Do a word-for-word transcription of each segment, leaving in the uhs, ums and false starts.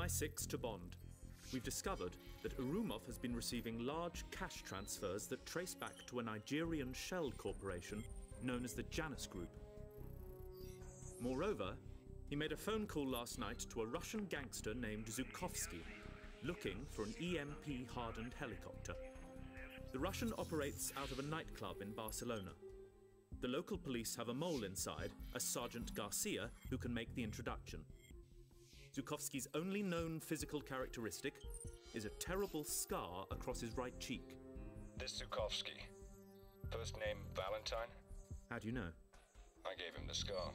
I six to Bond. We've discovered that Arumov has been receiving large cash transfers that trace back to a Nigerian shell corporation known as the Janus Group. Moreover, he made a phone call last night to a Russian gangster named Zhukovsky, looking for an E M P-hardened helicopter. The Russian operates out of a nightclub in Barcelona. The local police have a mole inside, a Sergeant Garcia, who can make the introduction. Zhukovsky's only known physical characteristic is a terrible scar across his right cheek. This Zhukovsky. First name Valentine? How do you know? I gave him the scar.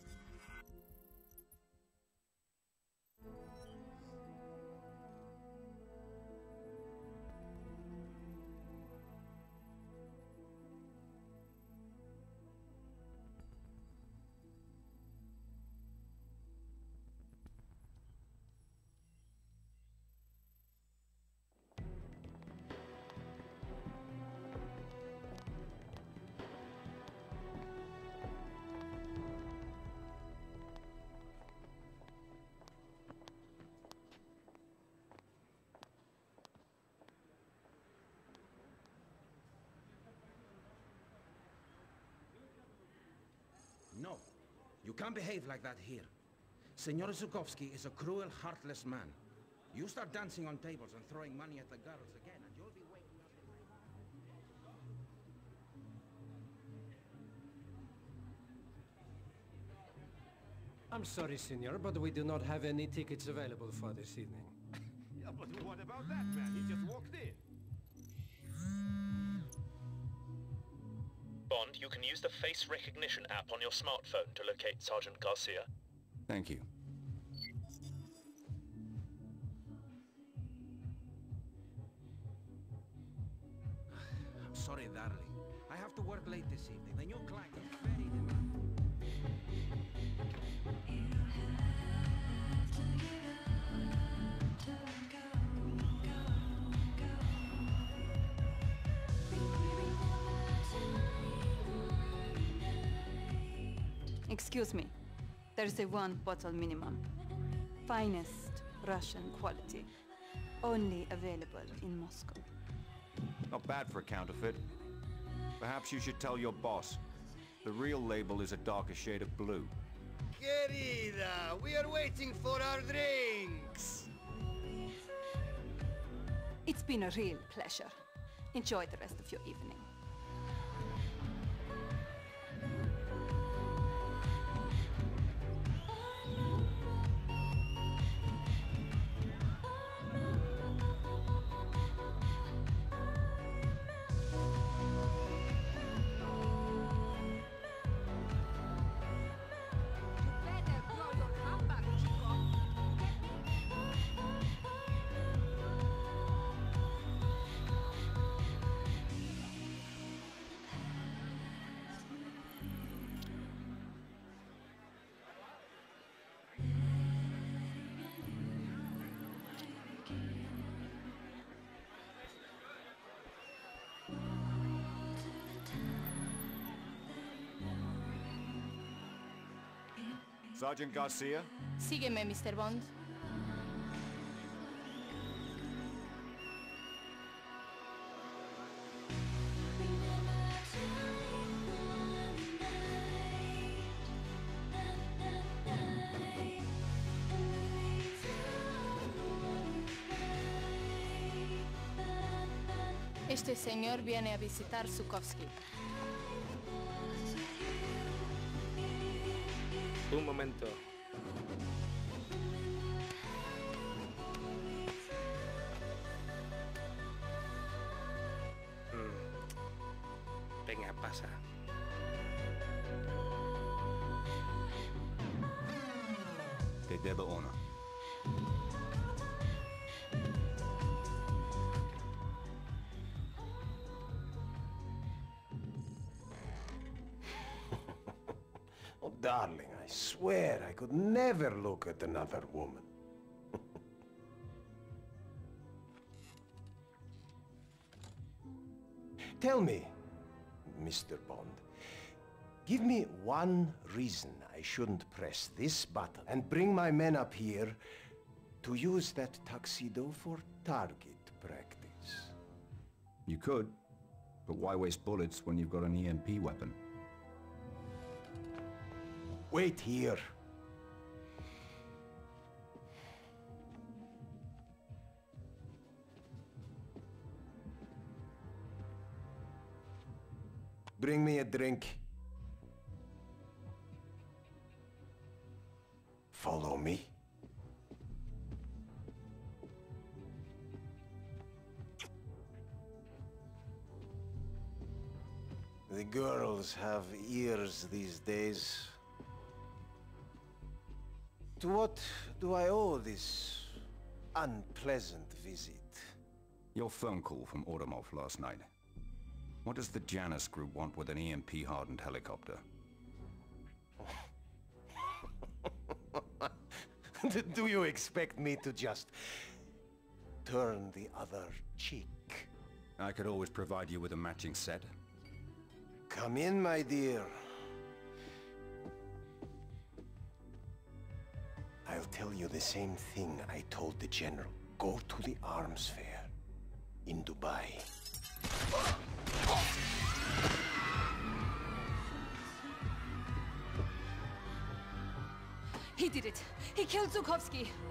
No, you can't behave like that here. Senor Zhukovsky is a cruel, heartless man. You start dancing on tables and throwing money at the girls again, and you'll be waking up at night. I'm sorry, senor, but we do not have any tickets available for this evening. Yeah, but what about that man? He just walked in. Bond, you can use the face recognition app on your smartphone to locate Sergeant Garcia. Thank you. I'm sorry, darling. I have to work late this evening. The new client is very demanding. Excuse me. There's a one bottle minimum. Finest Russian quality. Only available in Moscow. Not bad for a counterfeit. Perhaps you should tell your boss. The real label is a darker shade of blue. Querida, we are waiting for our drinks. It's been a real pleasure. Enjoy the rest of your evening. Sergeant Garcia? Sígueme, mister Bond. Este señor viene a visitar Zhukovsky. Un momento. Mm. Venga, pasa. Te debo uno. Oh, darling, I swear I could never look at another woman. Tell me, Mister Bond, give me one reason I shouldn't press this button and bring my men up here to use that tuxedo for target practice. You could, but why waste bullets when you've got an E M P weapon? Wait here. Bring me a drink. Follow me. The girls have ears these days. To what do I owe this unpleasant visit? Your phone call from Automov last night. What does the Janus group want with an E M P-hardened helicopter? Do you expect me to just turn the other cheek? I could always provide you with a matching set. Come in, my dear. I'll tell you the same thing I told the General. Go to the arms fair in Dubai. He did it. He killed Zukovsky.